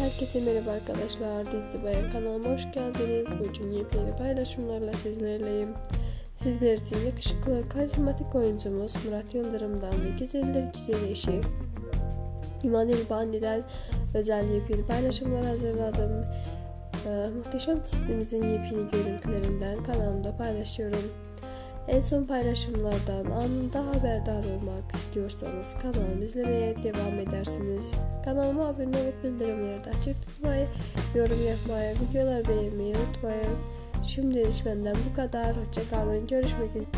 Herkese merhaba arkadaşlar. Dizi Bayan kanalıma hoş geldiniz. Bugün yepyeni paylaşımlarla sizlerleyim. Sizler için yakışıklı, karizmatik oyuncumuz Murat Yıldırım'dan ve güzeldir güzel eşi İman İlbani'den özel yepyeni paylaşımlar hazırladım. Muhteşem dizimizin yepyeni görüntülerinden kanalımda paylaşıyorum. En son paylaşımlardan anında haberdar olmak istiyorsanız kanalımı izlemeye devam edersiniz. Kanalıma abone olup bildirimleri de açık tutmayı, yorum yapmayı, videolar beğenmeyi unutmayın. Şimdilik benden bu kadar. Hoşça kalın. Görüşmek üzere.